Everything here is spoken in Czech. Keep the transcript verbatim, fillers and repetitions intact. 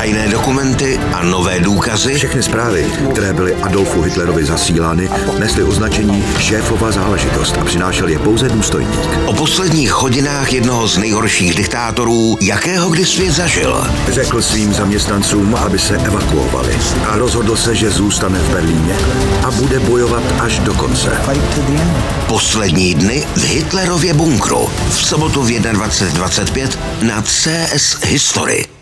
tajné dokumenty a nové důkazy. Všechny zprávy, které byly Adolfu Hitlerovi zasílány, nesly označení šéfova záležitost a přinášel je pouze důstojník. O posledních hodinách jednoho z nejhorších diktátorů, jakého kdy svět zažil. Řekl svým zaměstnancům, aby se evakuovali, a rozhodl se, že zůstane v Berlíně a bude bojovat až do konce. Poslední dny v Hitlerově bunkru. V sobotu v dvacet jedna dvacet pět na C S History.